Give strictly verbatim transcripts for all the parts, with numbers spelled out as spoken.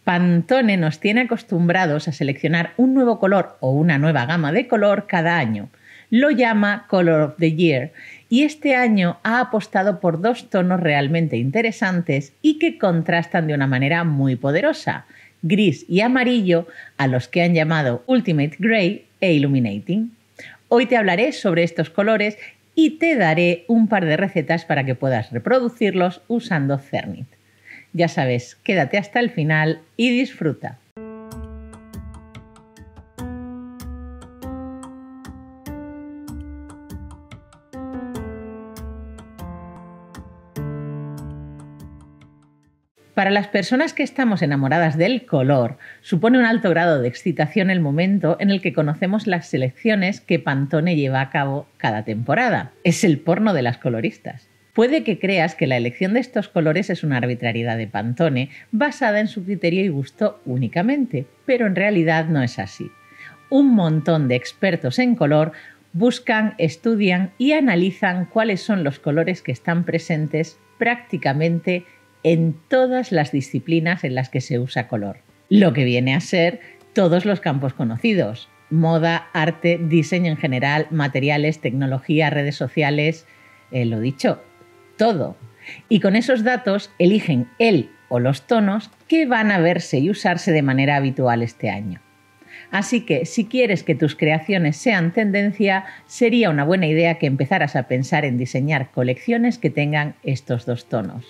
Pantone nos tiene acostumbrados a seleccionar un nuevo color o una nueva gama de color cada año. Lo llama Color of the Year y este año ha apostado por dos tonos realmente interesantes y que contrastan de una manera muy poderosa, gris y amarillo, a los que han llamado Ultimate Grey e Illuminating. Hoy te hablaré sobre estos colores y te daré un par de recetas para que puedas reproducirlos usando Cernit. Ya sabes, quédate hasta el final y disfruta. Para las personas que estamos enamoradas del color, supone un alto grado de excitación el momento en el que conocemos las selecciones que Pantone lleva a cabo cada temporada. Es el porno de las coloristas. Puede que creas que la elección de estos colores es una arbitrariedad de Pantone basada en su criterio y gusto únicamente, pero en realidad no es así. Un montón de expertos en color buscan, estudian y analizan cuáles son los colores que están presentes prácticamente en todas las disciplinas en las que se usa color. Lo que viene a ser todos los campos conocidos: moda, arte, diseño en general, materiales, tecnología, redes sociales, eh, lo dicho, todo. Y con esos datos eligen el o los tonos que van a verse y usarse de manera habitual este año. Así que si quieres que tus creaciones sean tendencia, sería una buena idea que empezaras a pensar en diseñar colecciones que tengan estos dos tonos.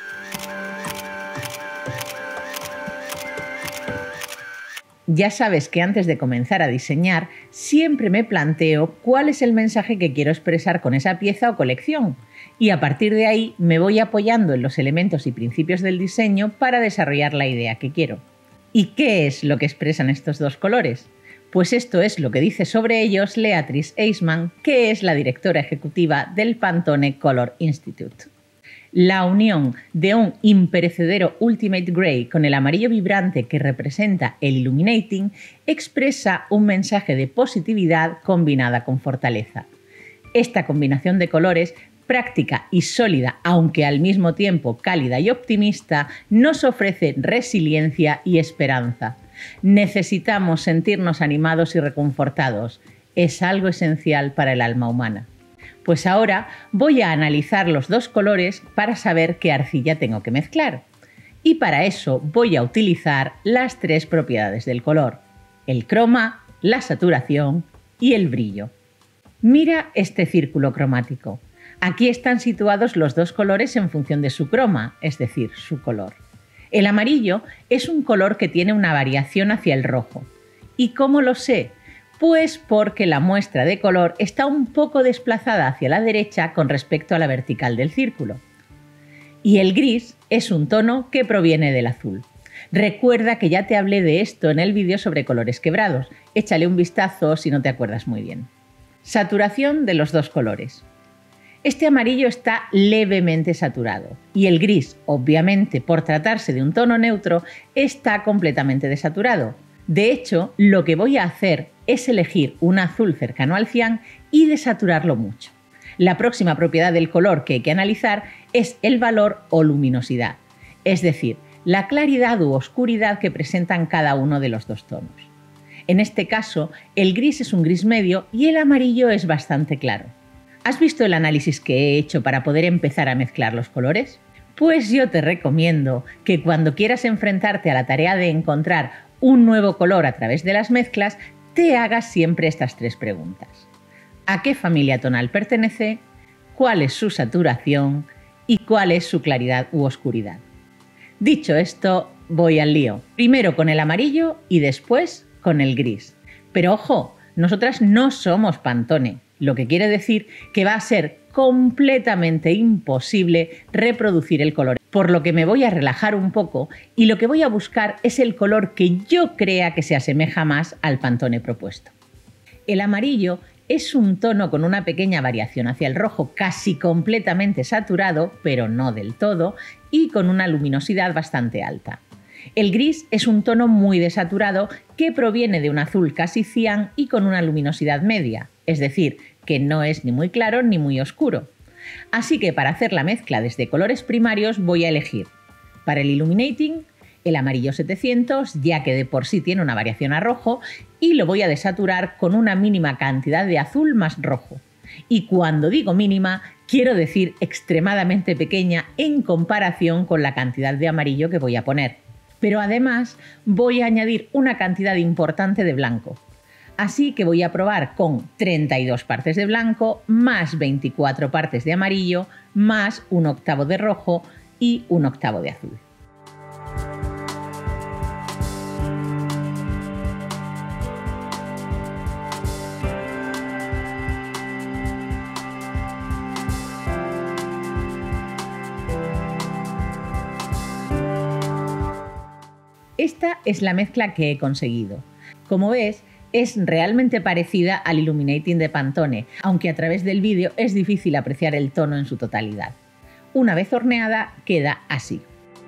Ya sabes que antes de comenzar a diseñar, siempre me planteo cuál es el mensaje que quiero expresar con esa pieza o colección, y a partir de ahí me voy apoyando en los elementos y principios del diseño para desarrollar la idea que quiero. ¿Y qué es lo que expresan estos dos colores? Pues esto es lo que dice sobre ellos Leatrice Eisman, que es la directora ejecutiva del Pantone Color Institute. La unión de un imperecedero Ultimate Grey con el amarillo vibrante que representa el Illuminating expresa un mensaje de positividad combinada con fortaleza. Esta combinación de colores, práctica y sólida, aunque al mismo tiempo cálida y optimista, nos ofrece resiliencia y esperanza. Necesitamos sentirnos animados y reconfortados. Es algo esencial para el alma humana. Pues ahora voy a analizar los dos colores para saber qué arcilla tengo que mezclar. Y para eso voy a utilizar las tres propiedades del color: el croma, la saturación y el brillo. Mira este círculo cromático. Aquí están situados los dos colores en función de su croma, es decir, su color. El amarillo es un color que tiene una variación hacia el rojo. ¿Y cómo lo sé? Pues porque la muestra de color está un poco desplazada hacia la derecha con respecto a la vertical del círculo. Y el gris es un tono que proviene del azul. Recuerda que ya te hablé de esto en el vídeo sobre colores quebrados. Échale un vistazo si no te acuerdas muy bien. Saturación de los dos colores. Este amarillo está levemente saturado y el gris, obviamente por tratarse de un tono neutro, está completamente desaturado. De hecho, lo que voy a hacer es elegir un azul cercano al cian y desaturarlo mucho. La próxima propiedad del color que hay que analizar es el valor o luminosidad, es decir, la claridad u oscuridad que presentan cada uno de los dos tonos. En este caso, el gris es un gris medio y el amarillo es bastante claro. ¿Has visto el análisis que he hecho para poder empezar a mezclar los colores? Pues yo te recomiendo que cuando quieras enfrentarte a la tarea de encontrar un nuevo color a través de las mezclas, te hagas siempre estas tres preguntas: ¿a qué familia tonal pertenece? ¿Cuál es su saturación? ¿Y cuál es su claridad u oscuridad? Dicho esto, voy al lío. Primero con el amarillo y después con el gris. Pero ojo, nosotras no somos Pantone, lo que quiere decir que va a ser completamente imposible reproducir el color, por lo que me voy a relajar un poco y lo que voy a buscar es el color que yo crea que se asemeja más al Pantone propuesto. El amarillo es un tono con una pequeña variación hacia el rojo, casi completamente saturado, pero no del todo, y con una luminosidad bastante alta. El gris es un tono muy desaturado que proviene de un azul casi cian y con una luminosidad media, es decir, que no es ni muy claro ni muy oscuro. Así que para hacer la mezcla desde colores primarios voy a elegir para el Illuminating El amarillo setecientos, ya que de por sí tiene una variación a rojo, y lo voy a desaturar con una mínima cantidad de azul más rojo. Y cuando digo mínima, quiero decir extremadamente pequeña en comparación con la cantidad de amarillo que voy a poner. Pero además voy a añadir una cantidad importante de blanco. Así que voy a probar con treinta y dos partes de blanco, más veinticuatro partes de amarillo, más un octavo de rojo y un octavo de azul. Esta es la mezcla que he conseguido. Como ves, es realmente parecida al Illuminating de Pantone, aunque a través del vídeo es difícil apreciar el tono en su totalidad. Una vez horneada, queda así.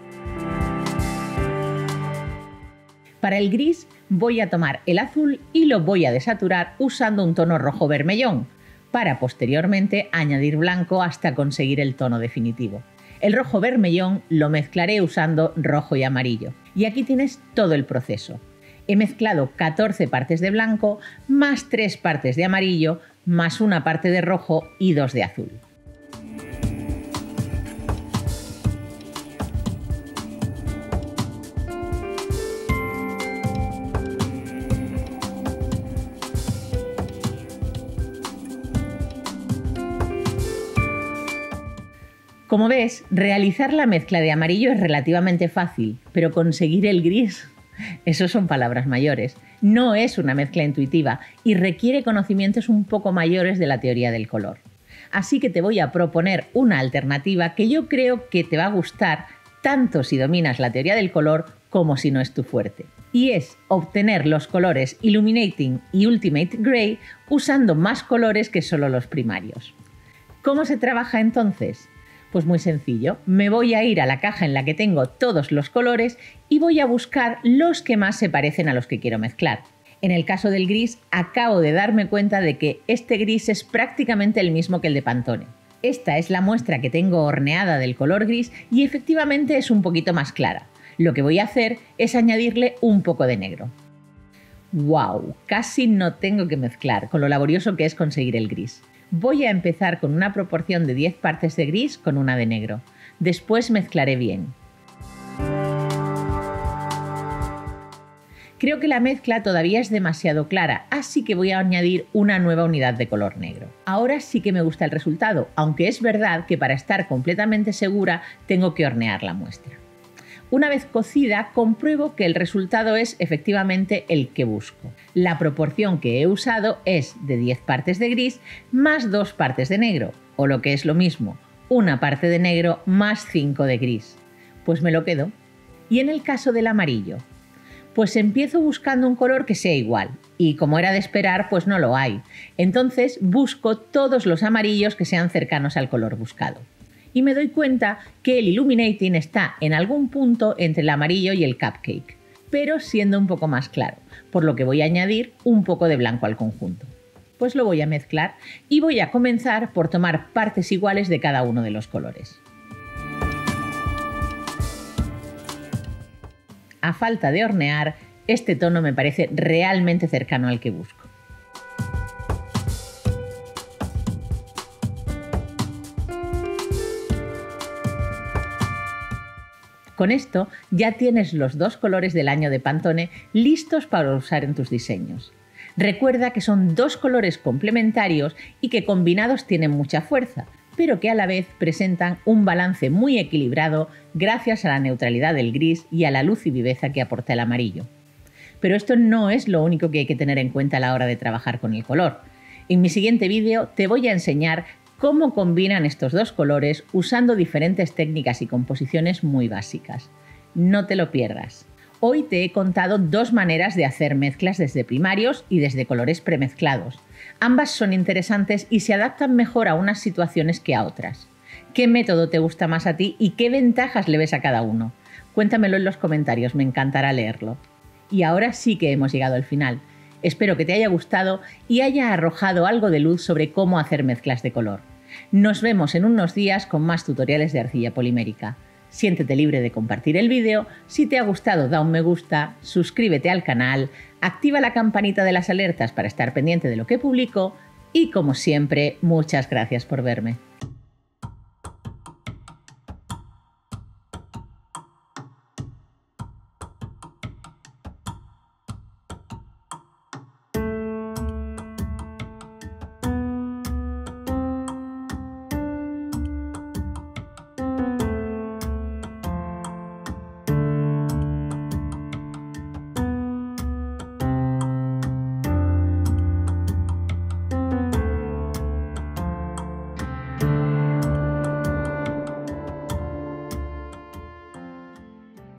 Para el gris voy a tomar el azul y lo voy a desaturar usando un tono rojo vermellón, para posteriormente añadir blanco hasta conseguir el tono definitivo. El rojo vermellón lo mezclaré usando rojo y amarillo. Y aquí tienes todo el proceso. He mezclado catorce partes de blanco, más tres partes de amarillo, más una parte de rojo y dos de azul. Como ves, realizar la mezcla de amarillo es relativamente fácil, pero conseguir el gris, eso son palabras mayores. No es una mezcla intuitiva y requiere conocimientos un poco mayores de la teoría del color. Así que te voy a proponer una alternativa que yo creo que te va a gustar tanto si dominas la teoría del color como si no es tu fuerte. Y es obtener los colores Illuminating y Ultimate Gray usando más colores que solo los primarios. ¿Cómo se trabaja entonces? Pues muy sencillo, me voy a ir a la caja en la que tengo todos los colores y voy a buscar los que más se parecen a los que quiero mezclar. En el caso del gris, acabo de darme cuenta de que este gris es prácticamente el mismo que el de Pantone. Esta es la muestra que tengo horneada del color gris y efectivamente es un poquito más clara. Lo que voy a hacer es añadirle un poco de negro. ¡Wow! Casi no tengo que mezclar, con lo laborioso que es conseguir el gris. Voy a empezar con una proporción de diez partes de gris con una de negro. Después mezclaré bien. Creo que la mezcla todavía es demasiado clara, así que voy a añadir una nueva unidad de color negro. Ahora sí que me gusta el resultado, aunque es verdad que para estar completamente segura tengo que hornear la muestra. Una vez cocida, compruebo que el resultado es efectivamente el que busco. La proporción que he usado es de diez partes de gris más dos partes de negro, o lo que es lo mismo, una parte de negro más cinco de gris. Pues me lo quedo. Y en el caso del amarillo, pues empiezo buscando un color que sea igual, y como era de esperar, pues no lo hay. Entonces busco todos los amarillos que sean cercanos al color buscado. Y me doy cuenta que el Illuminating está en algún punto entre el amarillo y el Cupcake, pero siendo un poco más claro, por lo que voy a añadir un poco de blanco al conjunto. Pues lo voy a mezclar y voy a comenzar por tomar partes iguales de cada uno de los colores. A falta de hornear, este tono me parece realmente cercano al que busco. Con esto ya tienes los dos colores del año de Pantone listos para usar en tus diseños. Recuerda que son dos colores complementarios y que combinados tienen mucha fuerza, pero que a la vez presentan un balance muy equilibrado gracias a la neutralidad del gris y a la luz y viveza que aporta el amarillo. Pero esto no es lo único que hay que tener en cuenta a la hora de trabajar con el color. En mi siguiente vídeo te voy a enseñar cómo combinan estos dos colores usando diferentes técnicas y composiciones muy básicas. No te lo pierdas. Hoy te he contado dos maneras de hacer mezclas desde primarios y desde colores premezclados. Ambas son interesantes y se adaptan mejor a unas situaciones que a otras. ¿Qué método te gusta más a ti y qué ventajas le ves a cada uno? Cuéntamelo en los comentarios, me encantará leerlo. Y ahora sí que hemos llegado al final. Espero que te haya gustado y haya arrojado algo de luz sobre cómo hacer mezclas de color. Nos vemos en unos días con más tutoriales de arcilla polimérica. Siéntete libre de compartir el vídeo. Si te ha gustado, da un me gusta, suscríbete al canal, activa la campanita de las alertas para estar pendiente de lo que publico y, como siempre, muchas gracias por verme.